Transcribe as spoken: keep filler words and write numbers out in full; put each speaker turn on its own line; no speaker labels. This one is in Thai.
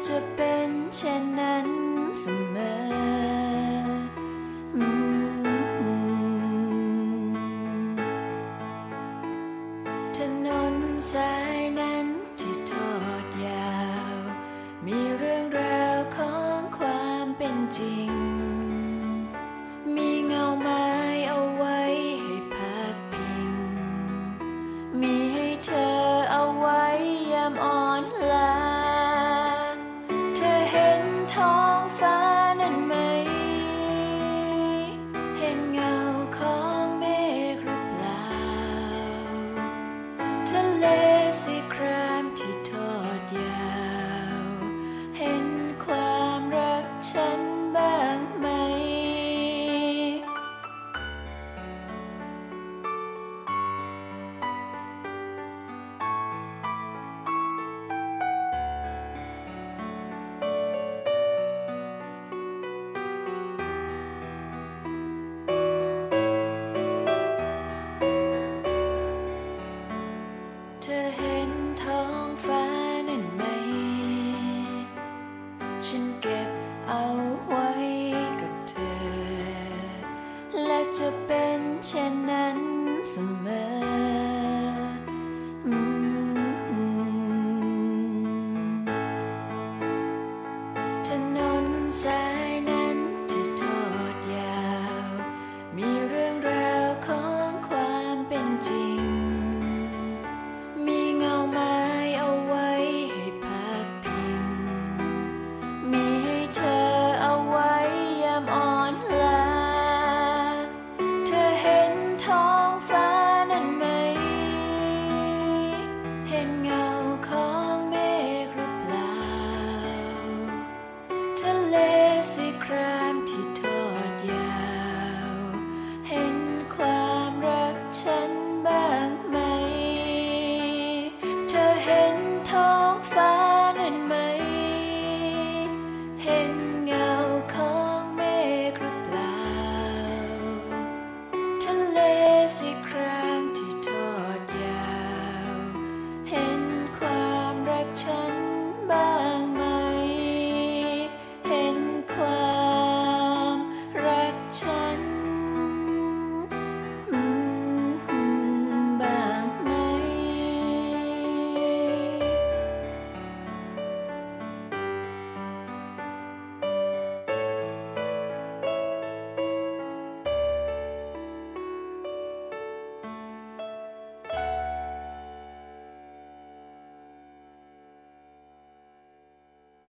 จะเป็นเช่นนั้นเสมออืมถนนสายนั้นที่ทอดยาวมีเรื่องราวของความเป็นจริงมีเงาไม้เอาไว้ให้พักพิงมีให้เธอเอาไว้ยามอ่อนล้าเธอเห็นท้องฟ้านั้นไหมเห็นเงาของเมฆหรือเปล่าทะเลสีครามที่ทอดยาวเห็นความรักฉันบ้างไหมเธอเห็นท้องฟ้านั่นไหมฉันเก็บเอาไว้กับเธอและจะเป็นเช่นนั้นเสมออืมถนนสายนั้นที่ทอดยาวมีเรื่องราวของความเป็นจริงมีเงาไม้เอาไว้ให้พักพิงมีให้เธอเอาไว้ยามอ่อนล้าเธอเห็นท้องฟ้านั่นไหมเห็นเงาของเมฆหรือเปล่าทะเลสีคราม